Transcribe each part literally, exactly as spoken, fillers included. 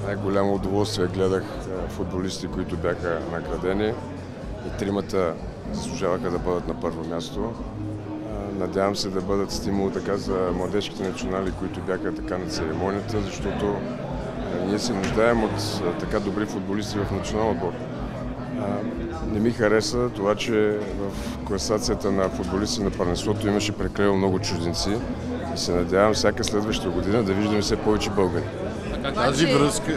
най-голямо удоволствие гледах футболисти, които бяха наградени и тримата заслужаваха да бъдат на първо място. Надявам се да бъдат стимул така за младежките национали, които бяха така на церемонията, защото ние се нуждаем от така добри футболисти в националния отбор. Не ми хареса това, че в класацията на футболисти на първенството имаше прекалено много чужденци и се надявам всяка следваща година да виждаме все повече българи. А тази връзка?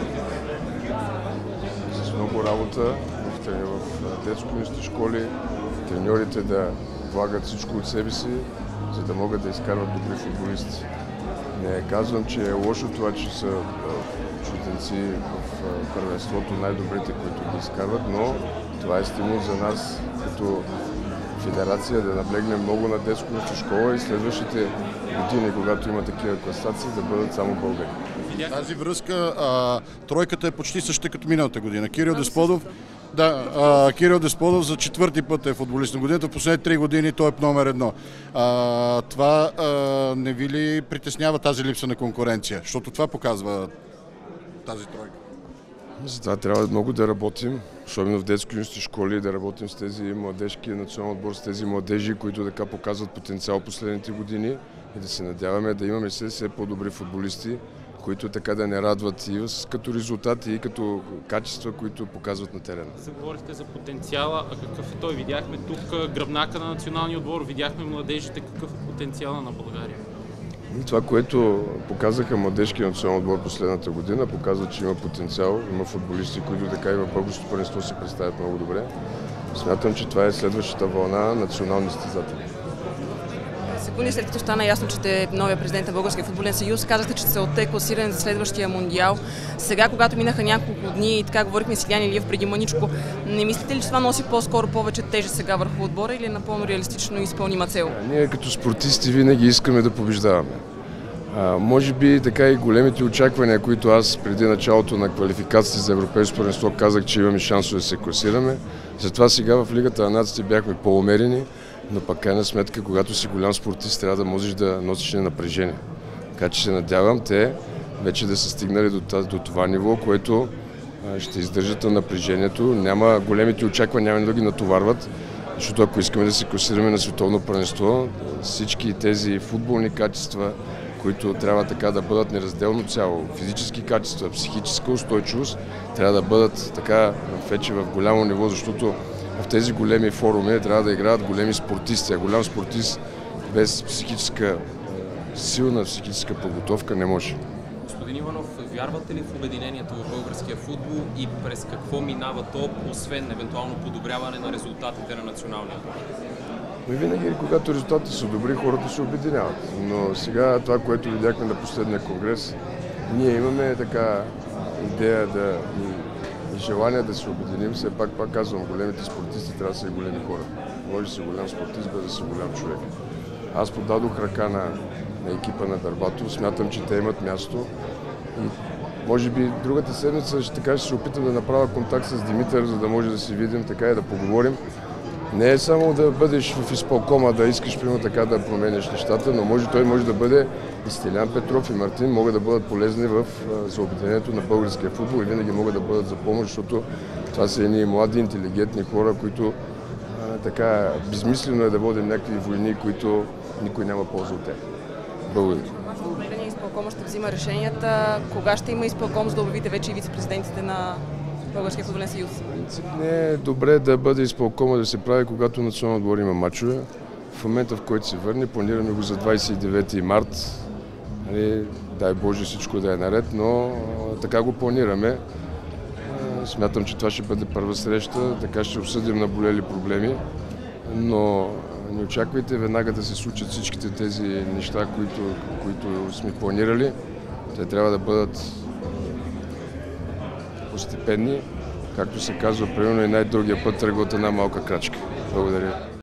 С много работа в, в детско-юношески школи, треньорите да влагат всичко от себе си, за да могат да изкарват добри футболисти. Не казвам, че е лошо това, че са чужденци в първенството, най-добрите, които ги изкарват, но това е стимул за нас като федерация да наблегнем много на детско-юношеска школа и следващите години, когато има такива класации, да бъдат само българи. Тази връзка, а, тройката е почти същата като миналата година. Кирил Десподов, да, а, Кирил Десподов за четвърти път е футболист на годината. В последните три години той е номер едно. А, това а, не ви ли притеснява тази липса на конкуренция? Защото това показва тази тройка. За това трябва много да работим, особено в детско-юношески школи, да работим с тези младежки национален отбор, с тези младежи, които така показват потенциал последните години и да се надяваме да имаме все, все по-добри футболисти, които така да не радват и като резултати, и като качества, които показват на терена. Говорихте за потенциала, а какъв е той? Видяхме тук гръбнака на националния отбор, видяхме младежите, какъв е потенциала на България? И това, което показаха младежкия национален отбор последната година, показва, че има потенциал, има футболисти, които така и в българското първенство се представят много добре. Смятам, че това е следващата вълна национални състезатели. Секунди след като стана ясно, че сте новия президент на Българския футболен съюз, казахте, че целта е класиране за следващия мондиал. Сега, когато минаха няколко дни и така говорихме с Илиян Илиев преди мъничко, не мислите ли, че това носи по-скоро повече тежест сега върху отбора или е напълно реалистично и изпълнима цел? Ние като спортисти винаги искаме да побеждаваме. А, може би така и големите очаквания, които аз преди началото на квалификациите за европейско първенство казах, че имаме шансове да се класираме. Затова сега в Лигата на нациите бяхме по-умерени, но пък крайна сметка, когато си голям спортист, трябва да можеш да носиш напрежение. Така че се надявам те вече да са стигнали до, до това ниво, което а, ще издържат на напрежението. Няма големите очаквания, няма да ги натоварват, защото ако искаме да се класираме на световно първенство, всички тези футболни качества, които трябва така да бъдат неразделно цяло, физически качества, психическа устойчивост, трябва да бъдат така вече в голямо ниво, защото в тези големи форуми трябва да играят големи спортисти, а голям спортист без психическа, силна психическа подготовка не може. Господин Иванов, вярвате ли в обединението в българския футбол и през какво минава то, освен евентуално подобряване на резултатите на националния отбор? Но винаги, когато резултатите са добри, хората се обединяват. Но сега това, което видяхме на последния конгрес, ние имаме така идея да и желание да се обединим. Все пак, пак казвам, големите спортисти трябва да са и големи хора. Може да си голям спортист, без да си голям човек. Аз подадох ръка на, на екипа на Дърбатов. Смятам, че те имат място. И може би другата седмица ще, така, ще се опитам да направя контакт с Димитър, за да може да си видим така и да поговорим. Не е само да бъдеш в изпълкома, да искаш примерно така да променяш нещата, но може, той може да бъде и Стилян Петров и Мартин могат да бъдат полезни в, за обединението на българския футбол и винаги могат да бъдат за помощ, защото това са едни млади, интелигентни хора, които а, така безмислено е да водим някакви войни, които никой няма полза от тях. Благодаря. Вашето управление изпълкома ще взима решенията. Кога ще има изпълком, за да обявите вече и вице-президентите на Българския футболен съюз? В принцип не е добре да бъде изпълкома да се прави, когато националният отбор има мачове. В момента, в който се върне, планираме го за двадесет и девети март. Нали, дай Боже всичко да е наред, но а, така го планираме. А, смятам, че това ще бъде първа среща, така ще обсъдим наболели проблеми, но не очаквайте веднага да се случат всичките тези неща, които, които сме планирали. Те трябва да бъдат постепенни, както се казва, примерно и най-дългия път тръгва от една малка крачка. Благодаря.